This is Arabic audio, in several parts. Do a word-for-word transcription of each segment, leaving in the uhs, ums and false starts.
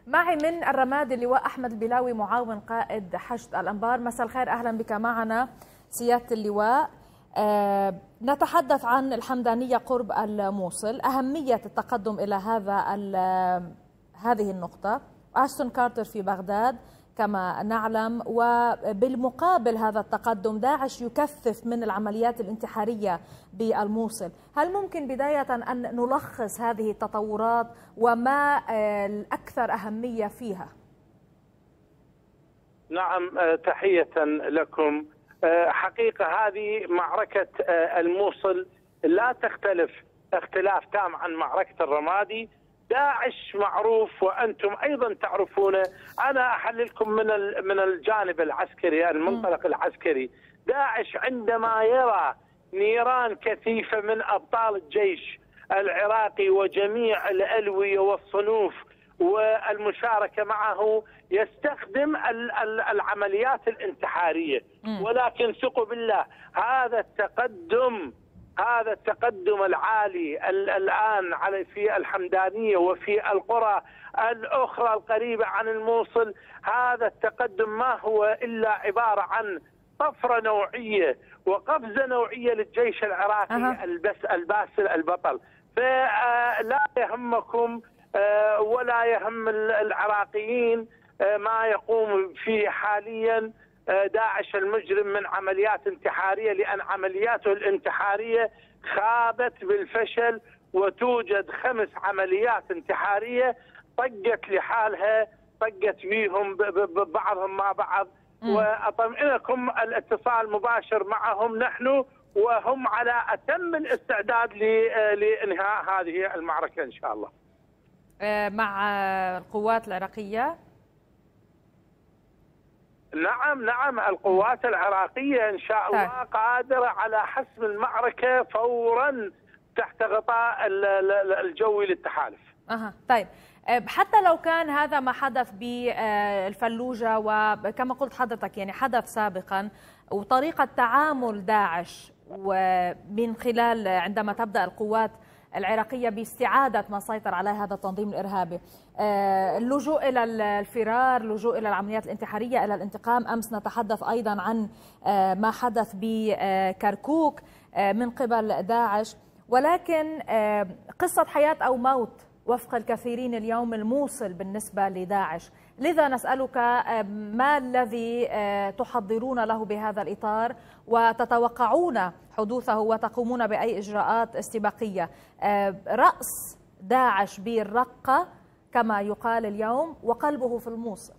معي من الرمادي اللواء أحمد البلاوي معاون قائد حشد الأنبار. مساء الخير، أهلا بك معنا سيادة اللواء. أه نتحدث عن الحمدانية قرب الموصل، أهمية التقدم إلى هذا هذه النقطة. أشتون كارتر في بغداد كما نعلم، وبالمقابل هذا التقدم داعش يكثف من العمليات الانتحارية بالموصل. هل ممكن بداية أن نلخص هذه التطورات وما الأكثر أهمية فيها؟ نعم، تحية لكم. حقيقة هذه معركة الموصل لا تختلف اختلاف تام عن معركة الرمادي. داعش معروف وأنتم أيضا تعرفونه. أنا أحللكم من من الجانب العسكري، المنطلق العسكري. داعش عندما يرى نيران كثيفة من أبطال الجيش العراقي وجميع الألوية والصنوف والمشاركة معه يستخدم العمليات الانتحارية. ولكن ثقوا بالله، هذا التقدم هذا التقدم العالي الآن على في الحمدانية وفي القرى الأخرى القريبة عن الموصل، هذا التقدم ما هو إلا عبارة عن طفرة نوعية وقفزة نوعية للجيش العراقي أه. البس الباسل البطل. فلا يهمكم ولا يهم العراقيين ما يقوم فيه حاليا داعش المجرم من عمليات انتحارية، لأن عملياته الانتحارية خابت بالفشل، وتوجد خمس عمليات انتحارية طقت لحالها، طقت بيهم بعضهم مع بعض. وأطمئنكم الاتصال مباشر معهم نحن، وهم على أتم الاستعداد لإنهاء هذه المعركة إن شاء الله. مع القوات العراقية؟ نعم نعم، القوات العراقية إن شاء الله قادرة على حسم المعركة فورا تحت غطاء الجوي للتحالف. أها طيب، حتى لو كان هذا ما حدث بالفلوجة وكما قلت حضرتك يعني حدث سابقا، وطريقة تعامل داعش ومن خلال عندما تبدأ القوات العراقية باستعادة ما سيطر عليه هذا التنظيم الإرهابي، اللجوء إلى الفرار، اللجوء إلى العمليات الانتحارية، إلى الانتقام. أمس نتحدث أيضا عن ما حدث بكركوك من قبل داعش. ولكن قصة حياة أو موت وفق الكثيرين اليوم الموصل بالنسبة لداعش. لذا نسألك ما الذي تحضرون له بهذا الإطار وتتوقعون حدوثه وتقومون بأي إجراءات استباقية؟ رأس داعش بالرقة كما يقال اليوم وقلبه في الموصل.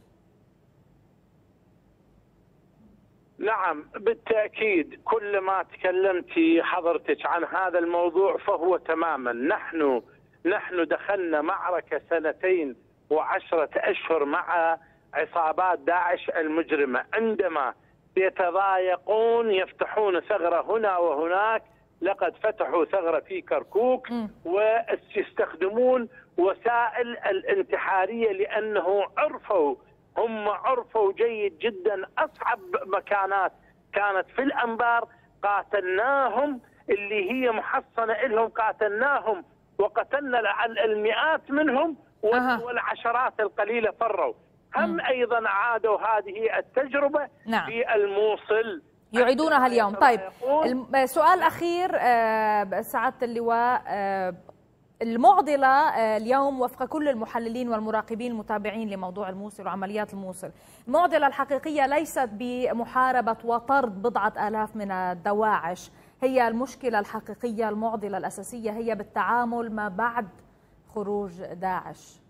نعم بالتأكيد، كل ما تكلمتي حضرتك عن هذا الموضوع فهو تماما. نحن نحن دخلنا معركة سنتين وعشرة أشهر مع عصابات داعش المجرمة. عندما يتضايقون يفتحون ثغرة هنا وهناك. لقد فتحوا ثغرة في كركوك ويستخدمون وسائل الانتحارية، لأنه عرفوا هم عرفوا جيد جدا أصعب مكانات كانت في الأنبار قاتلناهم، اللي هي محصنة لهم قاتلناهم وقتلنا المئات منهم والعشرات القليلة فروا. هم أيضا عادوا هذه التجربة نعم. في الموصل يعيدونها اليوم. طيب سؤال أخير سعادة اللواء، المعضلة اليوم وفق كل المحللين والمراقبين المتابعين لموضوع الموصل وعمليات الموصل، المعضلة الحقيقية ليست بمحاربة وطرد بضعة آلاف من الدواعش، هي المشكلة الحقيقية، المعضلة الأساسية هي بالتعامل ما بعد خروج داعش.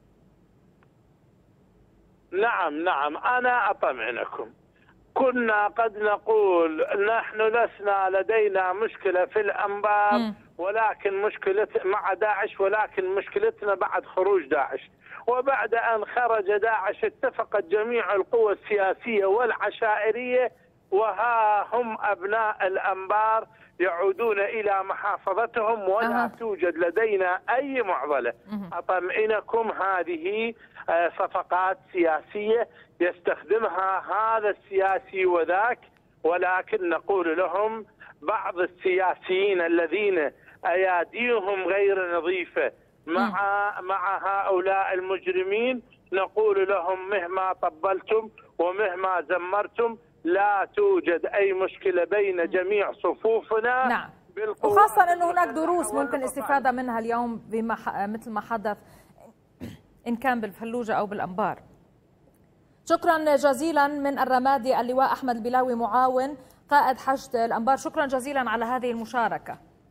نعم نعم، أنا أطمئنكم. كنا قد نقول نحن لسنا لدينا مشكلة في الأنبار م. ولكن مشكلة مع داعش، ولكن مشكلتنا بعد خروج داعش. وبعد أن خرج داعش اتفقت جميع القوى السياسية والعشائرية، وها هم أبناء الأنبار يعودون إلى محافظتهم ولا أه. توجد لدينا أي معضلة. أه. أطمئنكم، هذه صفقات سياسية يستخدمها هذا السياسي وذاك، ولكن نقول لهم بعض السياسيين الذين أياديهم غير نظيفة مع مع هؤلاء المجرمين نقول لهم مهما طبلتم ومهما زمرتم لا توجد أي مشكلة بين جميع صفوفنا. نعم، وخاصة أنه هناك دروس ممكن الاستفادة منها اليوم بما مثل ما حدث إن كان بالفلوجة أو بالأنبار. شكرا جزيلا من الرمادي اللواء أحمد البلاوي معاون قائد حشد الأنبار، شكرا جزيلا على هذه المشاركة.